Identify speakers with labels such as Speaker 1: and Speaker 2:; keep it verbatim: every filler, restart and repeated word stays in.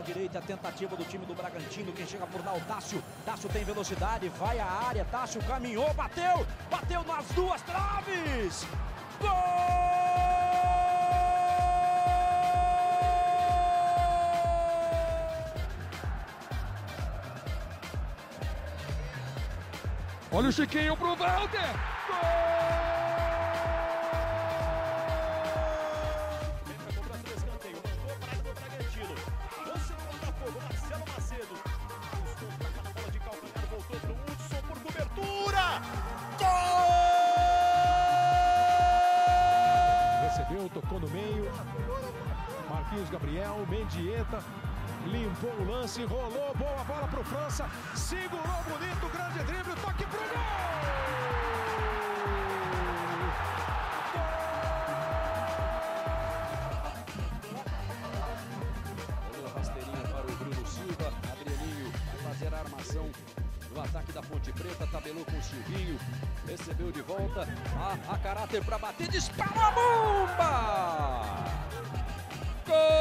Speaker 1: direita, a tentativa do time do Bragantino. Quem chega por lá, o Tássio. Tássio tem velocidade, vai à área. Tássio caminhou, bateu, bateu nas duas traves. Gol!
Speaker 2: Olha o Chiquinho pro Walter! Gol!
Speaker 3: Recebeu, tocou no meio. Marquinhos Gabriel, Mendieta, limpou o lance, rolou, boa bola pro França, segurou bonito, grande drible, toque pro gol!
Speaker 1: Olha a rasteirinha para o Bruno Silva, Adrianinho vai fazer a armação no ataque da Ponte Preta, tabelou com o Silvinho, recebeu de volta, a, a caráter para bater, dispara a bomba! Gol!